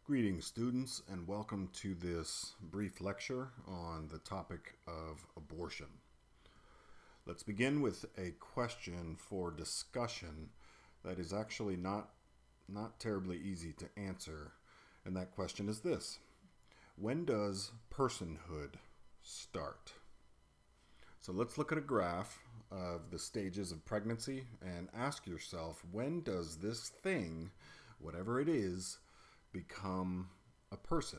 Greetings, students, and welcome to this brief lecture on the topic of abortion. Let's begin with a question for discussion that is actually not terribly easy to answer, and that question is this: when does personhood start? So let's look at a graph of the stages of pregnancy and ask yourself, when does this thing, whatever it is, become a person?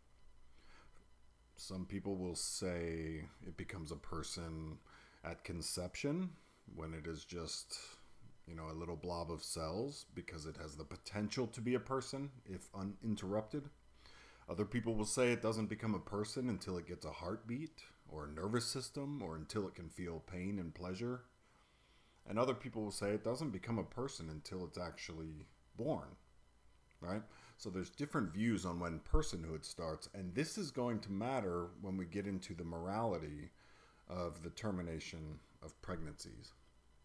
Some people will say it becomes a person at conception, when it is just, a little blob of cells, because it has the potential to be a person if uninterrupted. Other people will say it doesn't become a person until it gets a heartbeat or a nervous system, or until it can feel pain and pleasure. And other people will say it doesn't become a person until it's actually born, right? So there's different views on when personhood starts, and this is going to matter when we get into the morality of the termination of pregnancies.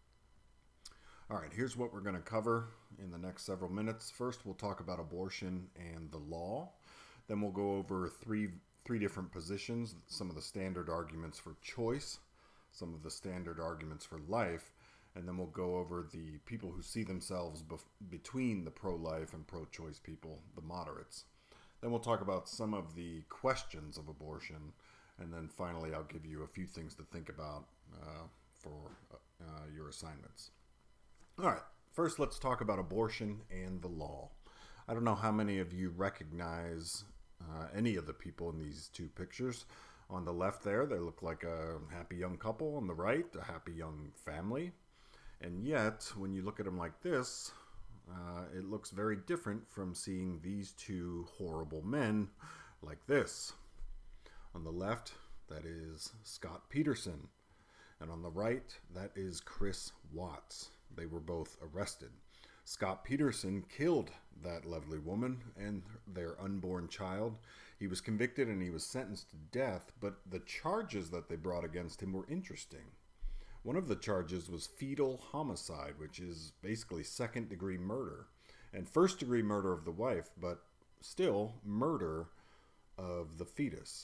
All right, here's what we're going to cover in the next several minutes. First, we'll talk about abortion and the law. Then we'll go over three different positions, some of the standard arguments for choice, some of the standard arguments for life, and then we'll go over the people who see themselves between the pro-life and pro-choice people, the moderates. Then we'll talk about some of the questions of abortion, and then finally I'll give you a few things to think about for your assignments. All right, first let's talk about abortion and the law. I don't know how many of you recognize any of the people in these two pictures. On the left there, they look like a happy young couple. On the right, a happy young family. And yet, when you look at them like this, it looks very different from seeing these two horrible men like this. On the left, that is Scott Peterson. And on the right, that is Chris Watts. They were both arrested. Scott Peterson killed that lovely woman and their unborn child. He was convicted and he was sentenced to death, but the charges that they brought against him were interesting. One of the charges was fetal homicide, which is basically second-degree murder, and first-degree murder of the wife, but still murder of the fetus.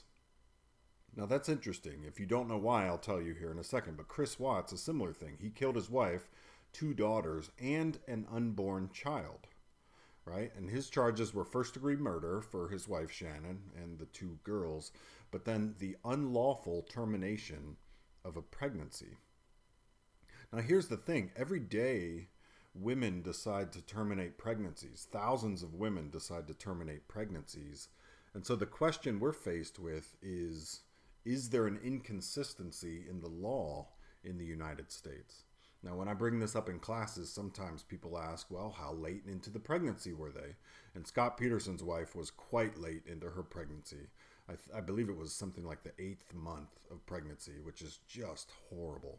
Now that's interesting. If you don't know why, I'll tell you here in a second, but Chris Watts, a similar thing. He killed his wife, 2 daughters, and an unborn child, right? And his charges were first-degree murder for his wife Shannon and the 2 girls, but then the unlawful termination of a pregnancy. Now here's the thing, every day women decide to terminate pregnancies. Thousands of women decide to terminate pregnancies. And so the question we're faced with is there an inconsistency in the law in the United States? Now when I bring this up in classes, sometimes people ask, well, how late into the pregnancy were they? And Scott Peterson's wife was quite late into her pregnancy. I believe it was something like the 8th month of pregnancy, which is just horrible.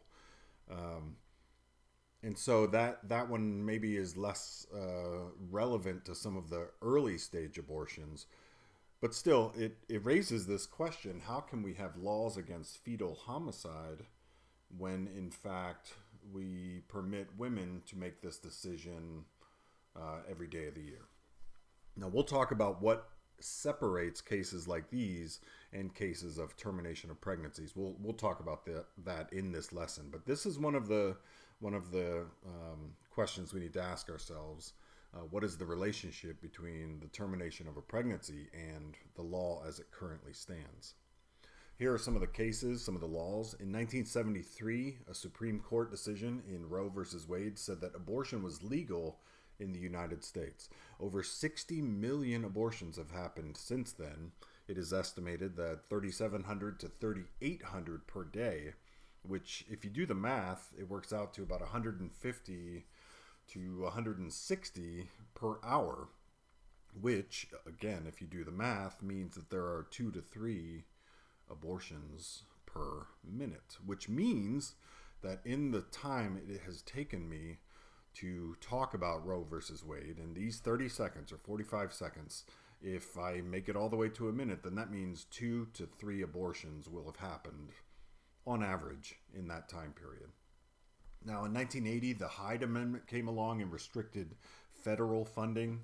And so that one maybe is less relevant to some of the early stage abortions. But still, it raises this question: how can we have laws against fetal homicide when, in fact, we permit women to make this decision every day of the year? Now, we'll talk about what separates cases like these and cases of termination of pregnancies. We'll talk about that in this lesson. But this is one of the questions we need to ask ourselves. What is the relationship between the termination of a pregnancy and the law as it currently stands? Here are some of the cases, some of the laws. In 1973, a Supreme Court decision in Roe versus Wade said that abortion was legal in the United States. Over 60 million abortions have happened since then. It is estimated that 3,700 to 3,800 per day, which, if you do the math, it works out to about 150 to 160 per hour, which, again, if you do the math, means that there are 2 to 3 abortions per minute, which means that in the time it has taken me to talk about Roe versus Wade, in these 30 seconds or 45 seconds, if I make it all the way to a minute, then that means 2 to 3 abortions will have happened on average in that time period. Now, in 1980, the Hyde Amendment came along and restricted federal funding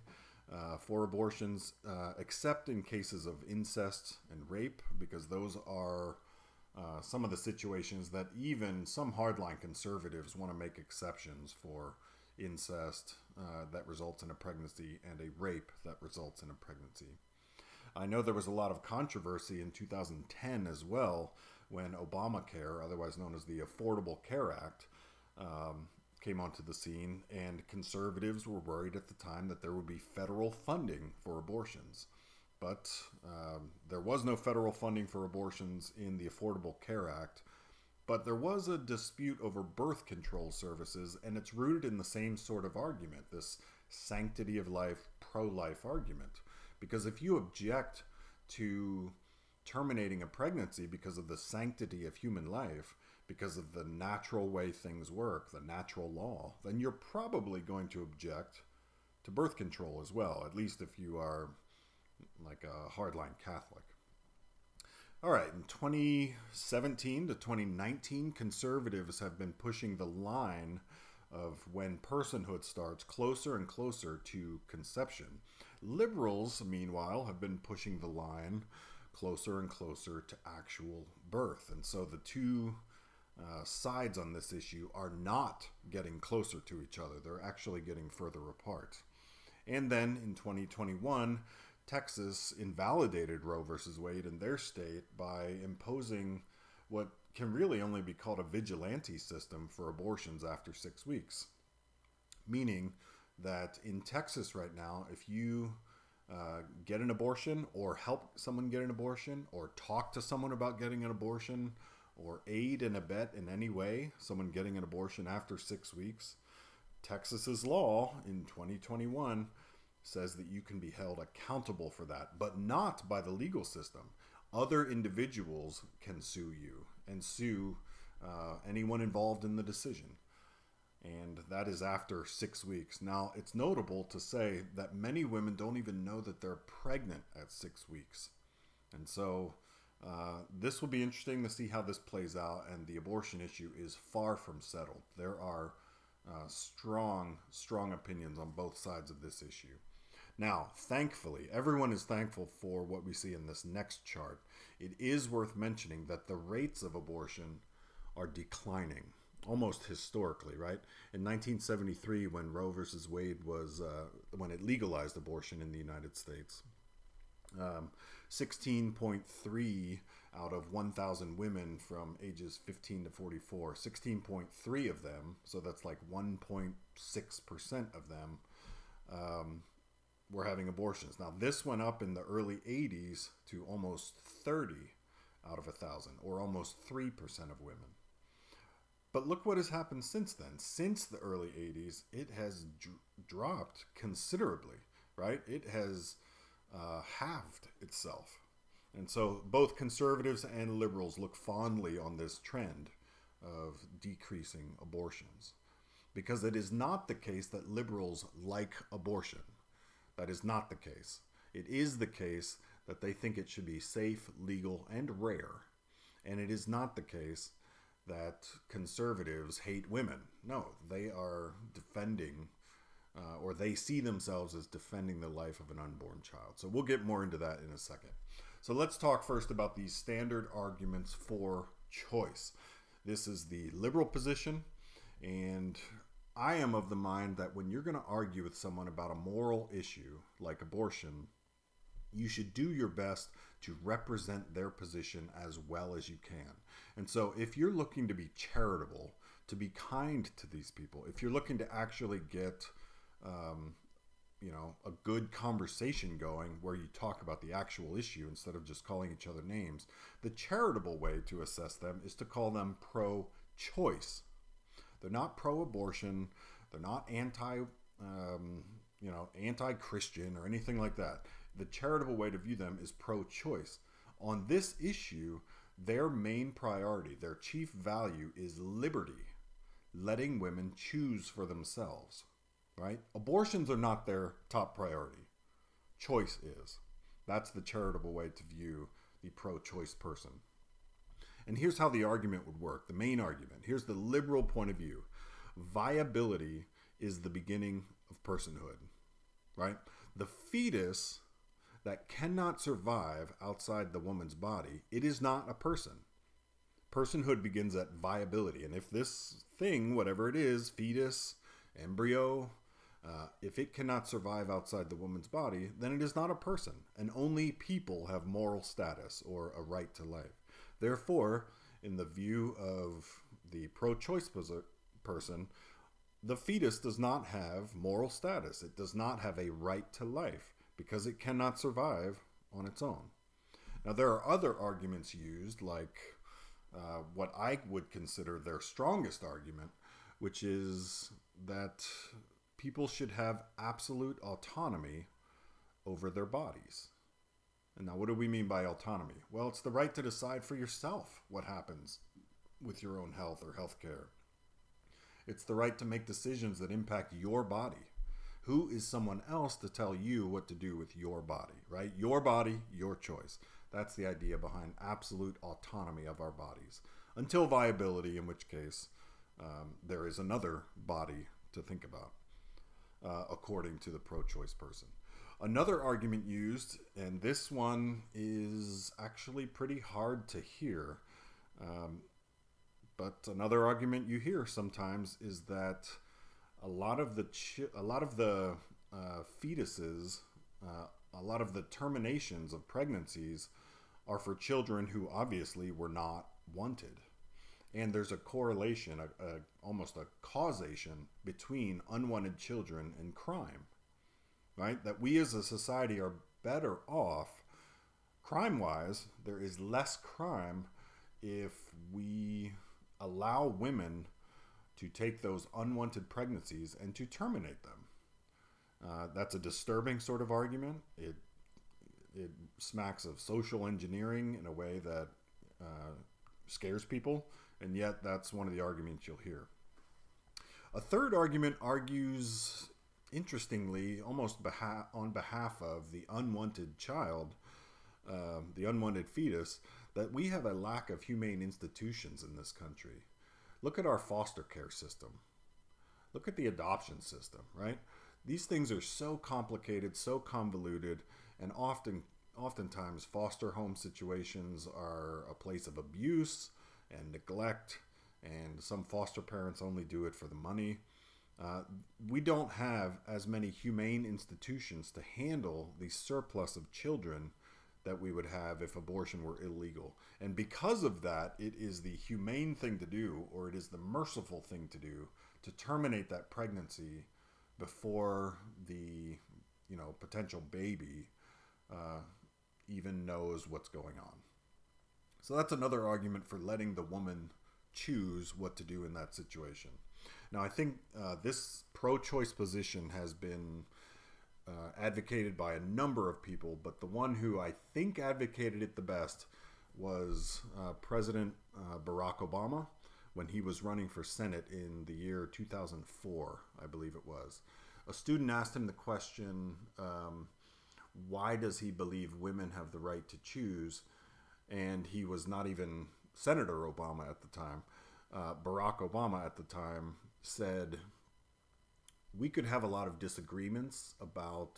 for abortions, except in cases of incest and rape, because those are some of the situations that even some hardline conservatives want to make exceptions for incest that results in a pregnancy and a rape that results in a pregnancy. I know there was a lot of controversy in 2010 as well when Obamacare, otherwise known as the Affordable Care Act, came onto the scene, and conservatives were worried at the time that there would be federal funding for abortions. But there was no federal funding for abortions in the Affordable Care Act, but there was a dispute over birth control services, and it's rooted in the same sort of argument, this sanctity of life, pro-life argument. Because if you object to terminating a pregnancy because of the sanctity of human life, because of the natural way things work, the natural law, then you're probably going to object to birth control as well, at least if you are like a hardline Catholic. All right, in 2017 to 2019, conservatives have been pushing the line of when personhood starts closer and closer to conception. Liberals, meanwhile, have been pushing the line closer and closer to actual birth. And so the two sides on this issue are not getting closer to each other. They're actually getting further apart. And then in 2021, Texas invalidated Roe versus Wade in their state by imposing what can really only be called a vigilante system for abortions after 6 weeks. Meaning that in Texas right now, if you get an abortion or help someone get an abortion or talk to someone about getting an abortion or aid and abet in any way someone getting an abortion after 6 weeks, Texas's law in 2021 says that you can be held accountable for that, but not by the legal system. Other individuals can sue you and sue anyone involved in the decision. And that is after 6 weeks. Now, it's notable to say that many women don't even know that they're pregnant at 6 weeks. And so this will be interesting to see how this plays out. And the abortion issue is far from settled. There are strong opinions on both sides of this issue. Now, thankfully, everyone is thankful for what we see in this next chart. It is worth mentioning that the rates of abortion are declining, almost historically, right? In 1973, when Roe versus Wade was, when it legalized abortion in the United States, 16.3 out of 1,000 women from ages 15 to 44, 16.3 of them, so that's like 1.6% of them, were having abortions. Now, this went up in the early 80s to almost 30 out of 1,000, or almost 3% of women. But look what has happened since then. Since the early 80s, it has dropped considerably, right? It has halved itself. And so both conservatives and liberals look fondly on this trend of decreasing abortions, because it is not the case that liberals like abortion. That is not the case. It is the case that they think it should be safe, legal, and rare. And it is not the case that conservatives hate women. No, they are defending, or they see themselves as defending the life of an unborn child. So we'll get more into that in a second. So let's talk first about these standard arguments for choice. This is the liberal position, and I am of the mind that when you're going to argue with someone about a moral issue like abortion, you should do your best to represent their position as well as you can. And so if you're looking to be charitable, to be kind to these people, if you're looking to actually get a good conversation going where you talk about the actual issue instead of just calling each other names, the charitable way to assess them is to call them pro-choice. They're not pro-abortion. They're not anti-Christian or anything like that. The charitable way to view them is pro-choice. On this issue, their main priority, their chief value is liberty, letting women choose for themselves, right? Abortions are not their top priority. Choice is. That's the charitable way to view the pro-choice person. And here's how the argument would work, the main argument. Here's the liberal point of view. Viability is the beginning of personhood, right? The fetus that cannot survive outside the woman's body, it is not a person. Personhood begins at viability. And if this thing, whatever it is, fetus, embryo, if it cannot survive outside the woman's body, then it is not a person. And only people have moral status or a right to life. Therefore, in the view of the pro-choice person, the fetus does not have moral status. It does not have a right to life because it cannot survive on its own. Now, there are other arguments used, like what I would consider their strongest argument, which is that people should have absolute autonomy over their bodies. And now, what do we mean by autonomy? Well, it's the right to decide for yourself what happens with your own health or health care. It's the right to make decisions that impact your body. Who is someone else to tell you what to do with your body, right? Your body, your choice. That's the idea behind absolute autonomy of our bodies. Until viability, in which case there is another body to think about, according to the pro-choice person. Another argument used, and this one is actually pretty hard to hear, but another argument you hear sometimes is that a lot of the fetuses, a lot of the terminations of pregnancies are for children who obviously were not wanted. And there's a correlation, almost a causation between unwanted children and crime, right? That we as a society are better off, crime-wise, there is less crime if we allow women to take those unwanted pregnancies and to terminate them. That's a disturbing sort of argument. It smacks of social engineering in a way that scares people, and yet that's one of the arguments you'll hear. A third argument argues, interestingly, almost on behalf of the unwanted child, the unwanted fetus, that we have a lack of humane institutions in this country. Look at our foster care system. Look at the adoption system, right? These things are so complicated, so convoluted, and oftentimes foster home situations are a place of abuse and neglect, and some foster parents only do it for the money. We don't have as many humane institutions to handle the surplus of children that we would have if abortion were illegal. And because of that, it is the humane thing to do, or it is the merciful thing to do, to terminate that pregnancy before the potential baby even knows what's going on. So that's another argument for letting the woman choose what to do in that situation. Now, I think this pro-choice position has been advocated by a number of people, but the one who I think advocated it the best was President Barack Obama when he was running for Senate in the year 2004, I believe it was. A student asked him the question, why does he believe women have the right to choose? And he was not even Senator Obama at the time. Barack Obama at the time said, we could have a lot of disagreements about,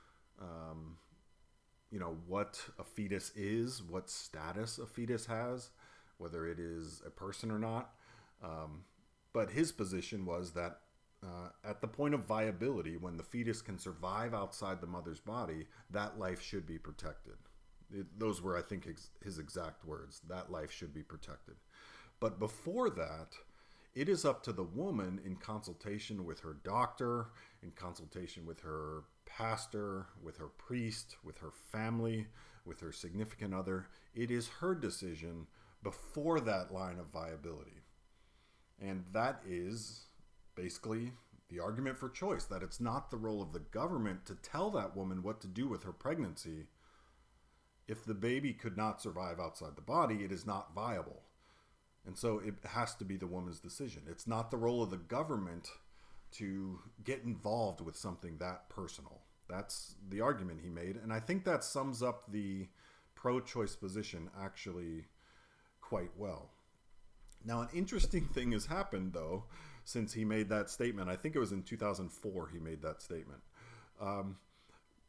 what a fetus is, what status a fetus has, whether it is a person or not. But his position was that at the point of viability, when the fetus can survive outside the mother's body, that life should be protected. Those were, I think, his exact words. That life should be protected. But before that, it is up to the woman, in consultation with her doctor, in consultation with her pastor, with her priest, with her family, with her significant other. It is her decision before that line of viability. And that is basically the argument for choice, that it's not the role of the government to tell that woman what to do with her pregnancy. If the baby could not survive outside the body, it is not viable. And so it has to be the woman's decision. It's not the role of the government to get involved with something that personal. That's the argument he made. And I think that sums up the pro-choice position actually quite well. Now, an interesting thing has happened, though, since he made that statement. I think it was in 2004 he made that statement.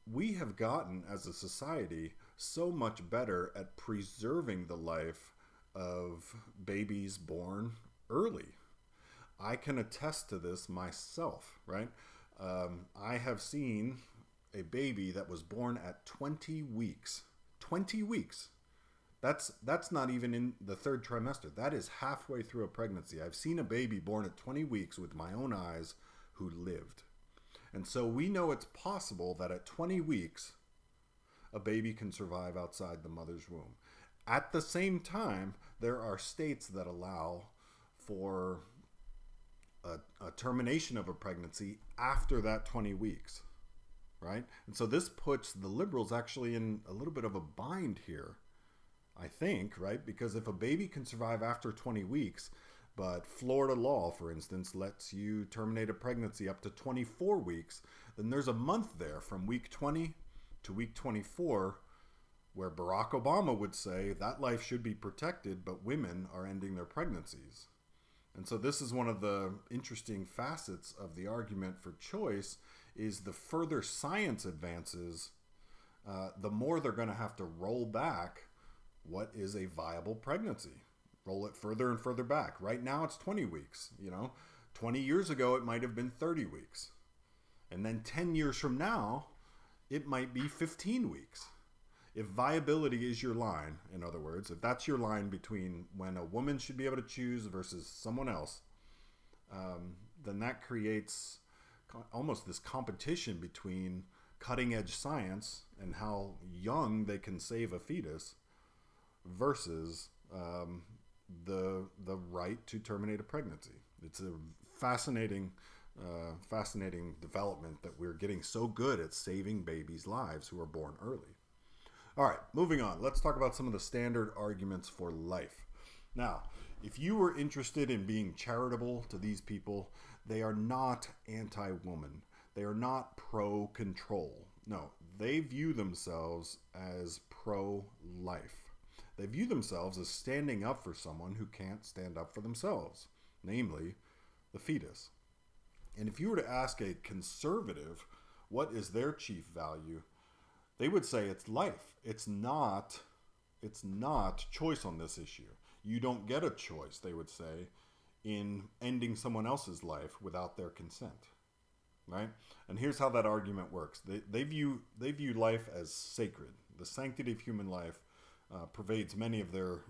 we have gotten as a society so much better at preserving the life of babies born early. I can attest to this myself, right? I have seen a baby that was born at 20 weeks. 20 weeks. That's not even in the third trimester. That is halfway through a pregnancy. I've seen a baby born at 20 weeks with my own eyes who lived. And so we know it's possible that at 20 weeks, a baby can survive outside the mother's womb. At the same time, there are states that allow for a termination of a pregnancy after that 20 weeks, right? And so this puts the liberals actually in a little bit of a bind here, I think, right? Because if a baby can survive after 20 weeks, but Florida law, for instance, lets you terminate a pregnancy up to 24 weeks, then there's a month there from week 20 to week 24 where Barack Obama would say that life should be protected, but women are ending their pregnancies. And so this is one of the interesting facets of the argument for choice is the further science advances, the more they're going to have to roll back what is a viable pregnancy. Roll it further and further back. Right now it's 20 weeks. 20 years ago it might have been 30 weeks. And then 10 years from now, it might be 15 weeks. If viability is your line, in other words, if that's your line between when a woman should be able to choose versus someone else, then that creates almost this competition between cutting edge science and how young they can save a fetus versus the right to terminate a pregnancy. It's a fascinating development that we're getting so good at saving babies' lives who are born early. All right, moving on. Let's talk about some of the standard arguments for life. Now, if you were interested in being charitable to these people, they are not anti-woman. They are not pro-control. No, they view themselves as pro-life. They view themselves as standing up for someone who can't stand up for themselves, namely the fetus. And if you were to ask a conservative what is their chief value, they would say it's life. It's not choice on this issue. You don't get a choice, they would say, in ending someone else's life without their consent, right? And here's how that argument works. They view life as sacred. The sanctity of human life pervades many of their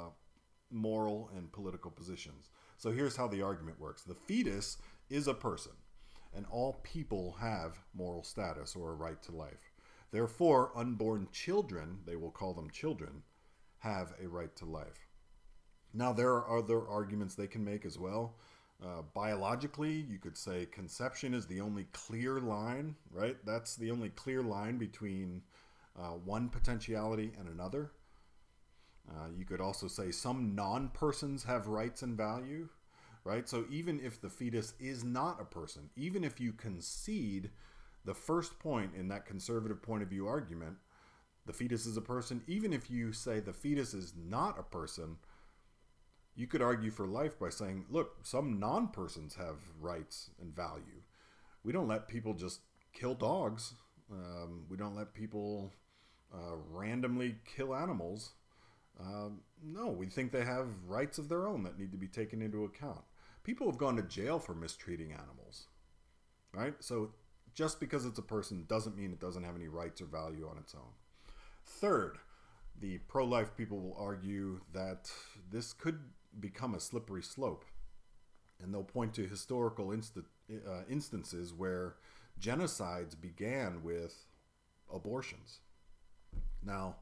moral and political positions. So here's how the argument works. The fetus is a person, and all people have moral status or a right to life. Therefore, unborn children, they will call them children, have a right to life. Now, there are other arguments they can make as well. Biologically, you could say conception is the only clear line, right? That's the only clear line between one potentiality and another. You could also say some non-persons have rights and value, right? So even if the fetus is not a person, even if you concede the first point in that conservative point of view argument, the fetus is a person, even if you say the fetus is not a person, you could argue for life by saying, look, some non-persons have rights and value. We don't let people just kill dogs. We don't let people randomly kill animals. No, we think they have rights of their own that need to be taken into account. People have gone to jail for mistreating animals, right? So just because it's a person doesn't mean it doesn't have any rights or value on its own. Third, the pro-life people will argue that this could become a slippery slope. And they'll point to historical instances where genocides began with abortions. Now,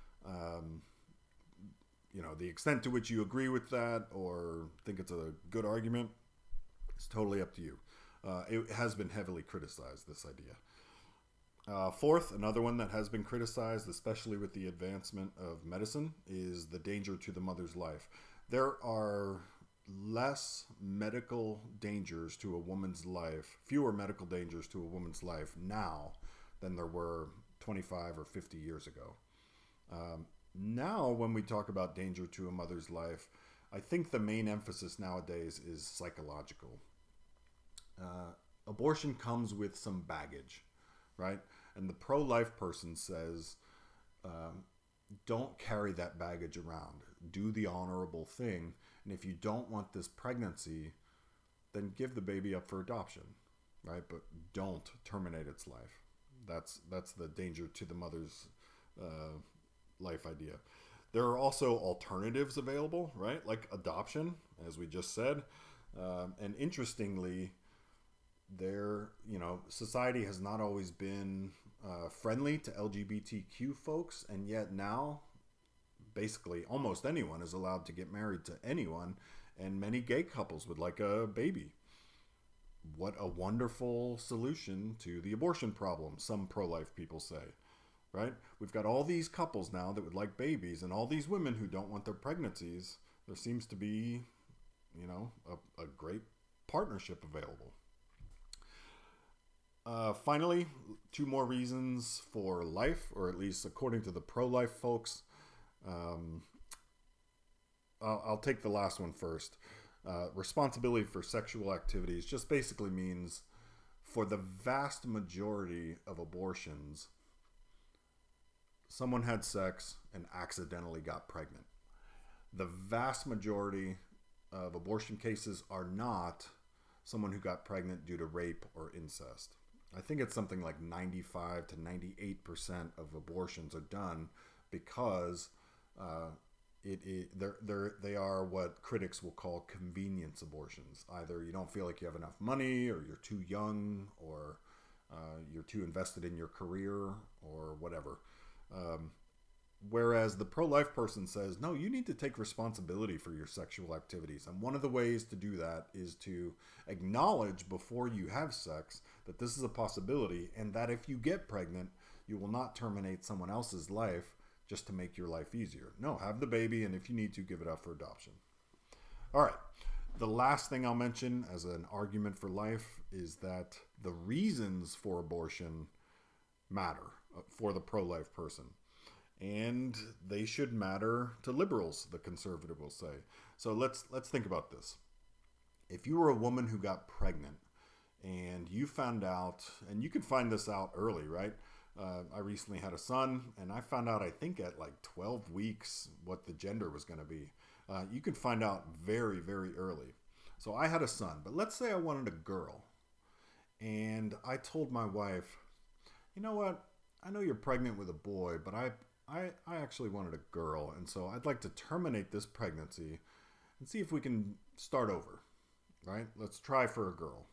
the extent to which you agree with that or think it's a good argument is totally up to you. It has been heavily criticized, this idea. Fourth, another one that has been criticized, especially with the advancement of medicine, is the danger to the mother's life. There are less medical dangers to a woman's life, fewer medical dangers to a woman's life now than there were 25 or 50 years ago. Now, when we talk about danger to a mother's life, I think the main emphasis nowadays is psychological. Abortion comes with some baggage, right? And the pro-life person says, don't carry that baggage around. Do the honorable thing. And if you don't want this pregnancy, then give the baby up for adoption, right? But don't terminate its life. That's the danger to the mother's life idea. There are also alternatives available, right? Like adoption, as we just said. And interestingly, society has not always been friendly to LGBTQ folks, and yet now basically almost anyone is allowed to get married to anyone, and many gay couples would like a baby. What a wonderful solution to the abortion problem, some pro-life people say, right? We've got all these couples now that would like babies, and all these women who don't want their pregnancies. There seems to be, a great partnership available. Finally, two more reasons for life, or at least according to the pro-life folks. I'll take the last one first. Responsibility for sexual activities just basically means for the vast majority of abortions, someone had sex and accidentally got pregnant. The vast majority of abortion cases are not someone who got pregnant due to rape or incest. I think it's something like 95 to 98% of abortions are done because they are what critics will call convenience abortions. Either you don't feel like you have enough money, or you're too young, or you're too invested in your career, or whatever. Whereas the pro-life person says, no, you need to take responsibility for your sexual activities. And one of the ways to do that is to acknowledge before you have sex that this is a possibility, and that if you get pregnant, you will not terminate someone else's life just to make your life easier. No, have the baby, and if you need to, give it up for adoption. All right. The last thing I'll mention as an argument for life is that the reasons for abortion matter for the pro-life person. And they should matter to liberals, the conservative will say. So let's think about this. If you were a woman who got pregnant and you found out, and you can find this out early, right? I recently had a son, and I found out, I think at like 12 weeks, what the gender was going to be. You can find out very, very early. So I had a son, but let's say I wanted a girl. And I told my wife, you know what? I know you're pregnant with a boy, but I actually wanted a girl, and so I'd like to terminate this pregnancy and see if we can start over, right? Let's try for a girl.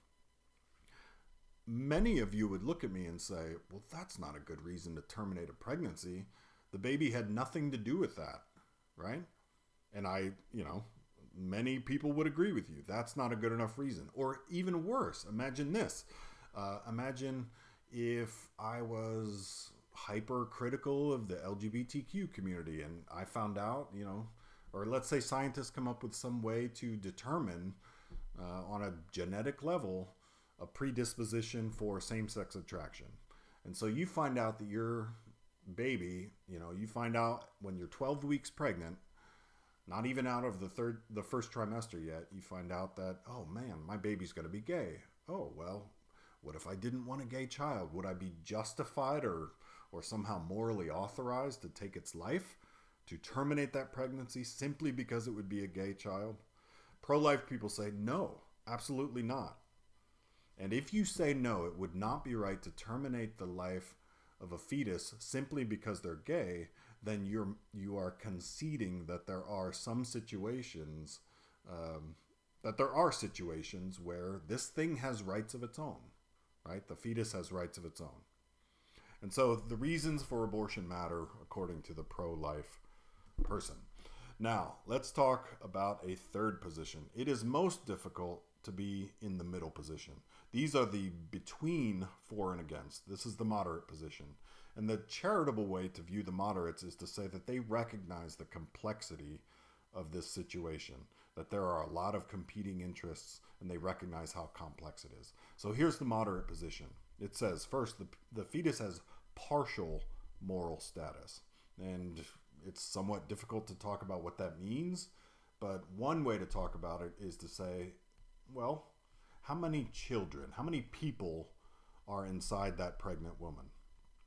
Many of you would look at me and say, well, that's not a good reason to terminate a pregnancy. The baby had nothing to do with that, right? And many people would agree with you. That's not a good enough reason. Or even worse, imagine this. Imagine if I was hypercritical of the LGBTQ community and I found out, or let's say scientists come up with some way to determine on a genetic level a predisposition for same-sex attraction. And so you find out that your baby, you find out when you're 12 weeks pregnant, not even out of the first trimester yet, you find out that, oh man, my baby's going to be gay. Oh, well, what if I didn't want a gay child? Would I be justified or somehow morally authorized to take its life, to terminate that pregnancy simply because it would be a gay child? Pro-life people say, no, absolutely not. And if you say no, it would not be right to terminate the life of a fetus simply because they're gay, then you are conceding that there are some situations, where this thing has rights of its own, right? The fetus has rights of its own. And so the reasons for abortion matter according to the pro-life person. Now, let's talk about a third position. It is most difficult to be in the middle position. These are the between for and against. This is the moderate position. And the charitable way to view the moderates is to say that they recognize the complexity of this situation, that there are a lot of competing interests, and they recognize how complex it is. So here's the moderate position. It says, first, the fetus has partial moral status. And it's somewhat difficult to talk about what that means, but one way to talk about it is to say, well, how many children, how many people are inside that pregnant woman?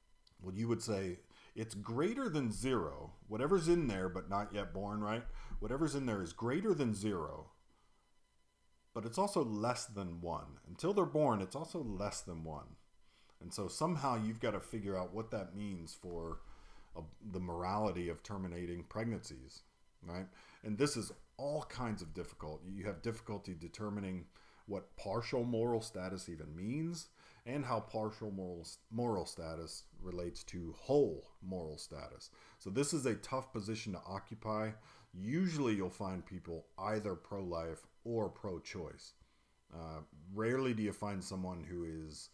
Well, you would say it's greater than zero. Whatever's in there but not yet born, right? Whatever's in there is greater than zero, but it's also less than one. Until they're born, it's also less than one. And so somehow you've got to figure out what that means for the morality of terminating pregnancies, right? And this is all kinds of difficult. You have difficulty determining what partial moral status even means and how partial moral status relates to whole moral status. So this is a tough position to occupy. Usually you'll find people either pro-life or pro-choice. Rarely do you find someone who is,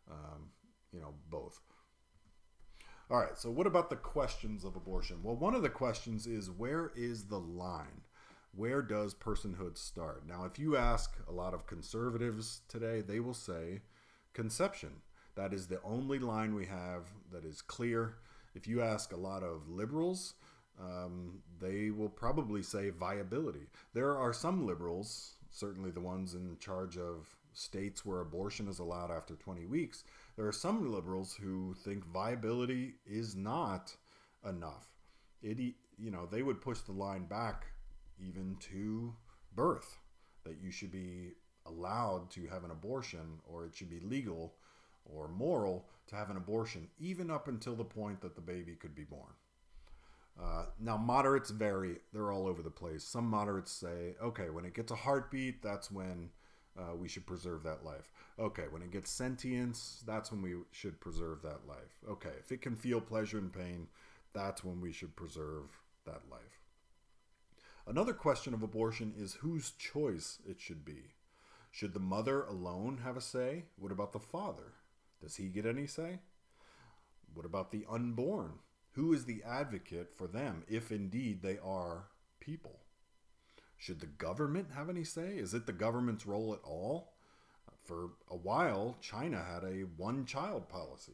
both. All right, so what about the questions of abortion? Well, one of the questions is, where is the line? Where does personhood start? Now, if you ask a lot of conservatives today, they will say conception. That is the only line we have that is clear. If you ask a lot of liberals, they will probably say viability. There are some liberals, certainly the ones in charge of states where abortion is allowed after 20 weeks, there are some liberals who think viability is not enough. They would push the line back even to birth, that you should be allowed to have an abortion, or it should be legal or moral to have an abortion, even up until the point that the baby could be born. Now, moderates vary. They're all over the place. Some moderates say, okay, when it gets a heartbeat, that's when we should preserve that life. Okay, when it gets sentience, that's when we should preserve that life. Okay, if it can feel pleasure and pain, that's when we should preserve that life. Another question of abortion is whose choice it should be. Should the mother alone have a say? What about the father? Does he get any say? What about the unborn? Who is the advocate for them, if indeed they are people? Should the government have any say? Is it the government's role at all? For a while, China had a one-child policy.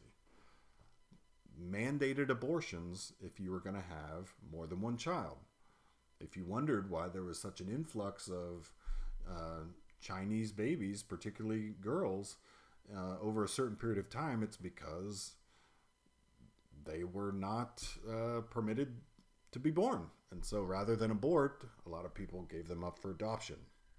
Mandated abortions if you were going to have more than one child. If you wondered why there was such an influx of Chinese babies, particularly girls, over a certain period of time, it's because they were not permitted to be born. And so rather than abort, a lot of people gave them up for adoption.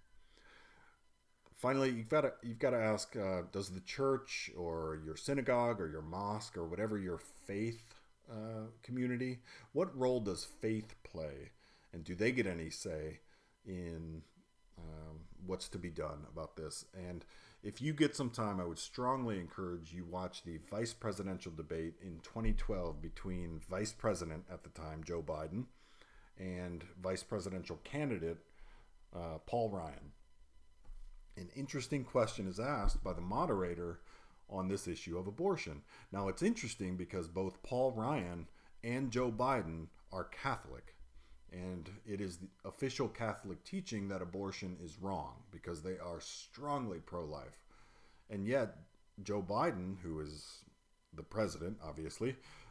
Finally, you've got to ask, does the church or your synagogue or your mosque or whatever your faith community, what role does faith play? And do they get any say in what's to be done about this? And if you get some time, I would strongly encourage you watch the vice presidential debate in 2012 between Vice President at the time, Joe Biden, and Vice Presidential candidate, Paul Ryan. An interesting question is asked by the moderator on this issue of abortion. Now, it's interesting because both Paul Ryan and Joe Biden are Catholic. And it is the official Catholic teaching that abortion is wrong because they are strongly pro-life. And yet, Joe Biden, who is the president, obviously,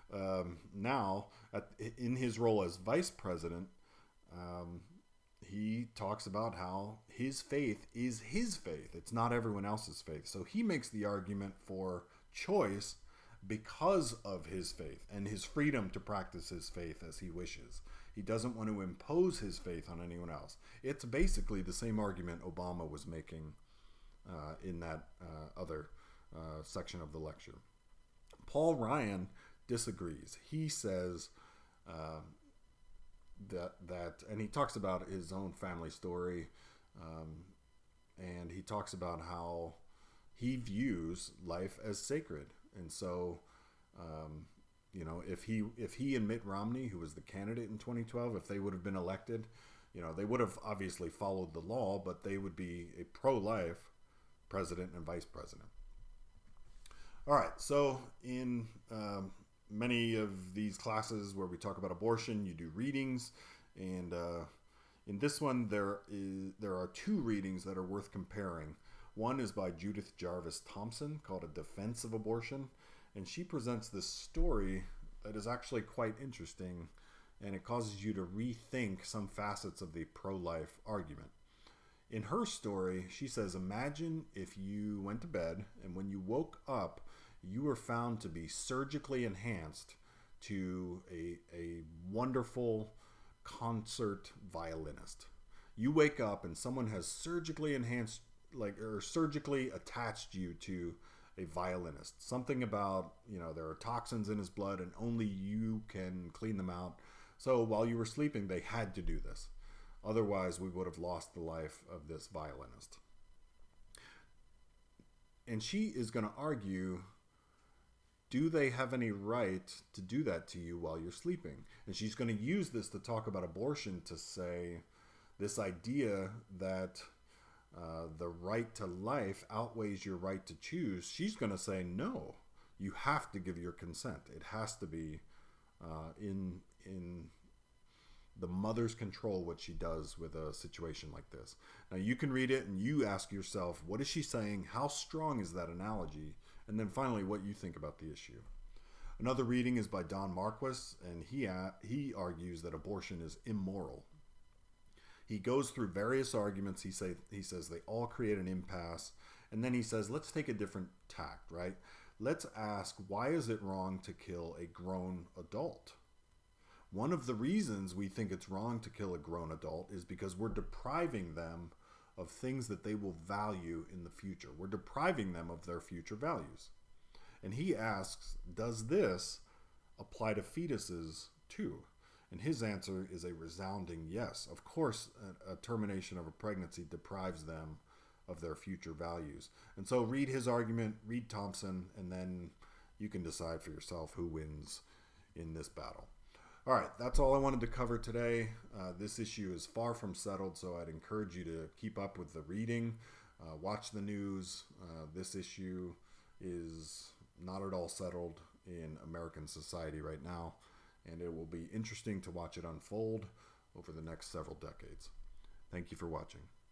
now, in his role as vice president, he talks about how his faith is his faith. It's not everyone else's faith. So he makes the argument for choice because of his faith and his freedom to practice his faith as he wishes. He doesn't want to impose his faith on anyone else. It's basically the same argument Obama was making in that other section of the lecture. Paul Ryan disagrees. He says that, and he talks about his own family story, and he talks about how he views life as sacred. And so, if he and Mitt Romney, who was the candidate in 2012, if they would have been elected, they would have obviously followed the law, but they would be a pro-life president and vice president. All right, so in many of these classes where we talk about abortion, you do readings, and in this one there are two readings that are worth comparing. One is by Judith Jarvis Thompson called A Defense of Abortion, and she presents this story that is actually quite interesting, and it causes you to rethink some facets of the pro-life argument. In her story, she says, imagine if you went to bed and when you woke up, you were found to be surgically enhanced to a wonderful concert violinist. You wake up and someone has surgically enhanced, like, or surgically attached you to a violinist. Something about, there are toxins in his blood and only you can clean them out. So while you were sleeping, they had to do this. Otherwise, we would have lost the life of this violinist. And she is going to argue, do they have any right to do that to you while you're sleeping? And she's going to use this to talk about abortion, to say this idea that the right to life outweighs your right to choose. She's going to say, no, you have to give your consent. It has to be in the mother's control what she does with a situation like this. Now you can read it and you ask yourself, what is she saying? How strong is that analogy? And then finally, what you think about the issue. Another reading is by Don Marquis, and he argues that abortion is immoral. He goes through various arguments. He says they all create an impasse. And then he says, let's take a different tact, right? Let's ask, why is it wrong to kill a grown adult? One of the reasons we think it's wrong to kill a grown adult is because we're depriving them of things that they will value in the future. We're depriving them of their future values. And he asks, does this apply to fetuses too? And his answer is a resounding yes. Of course, a termination of a pregnancy deprives them of their future values. And so read his argument, read Thompson, and then you can decide for yourself who wins in this battle. All right, that's all I wanted to cover today. This issue is far from settled, so I'd encourage you to keep up with the reading, watch the news. This issue is not at all settled in American society right now, and it will be interesting to watch it unfold over the next several decades. Thank you for watching.